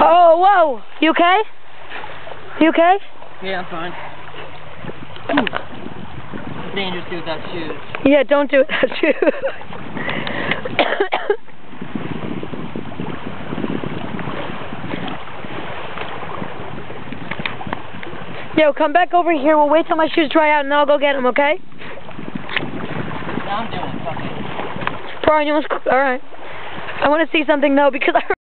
Oh, whoa! You okay? You okay? Yeah, I'm fine. It's dangerous to do without shoes. Yeah, don't do it without shoes. Yo, come back over here. We'll wait till my shoes dry out and then I'll go get them, okay? No, I'm doing it. Fuck it. Alright. I want to see something though because I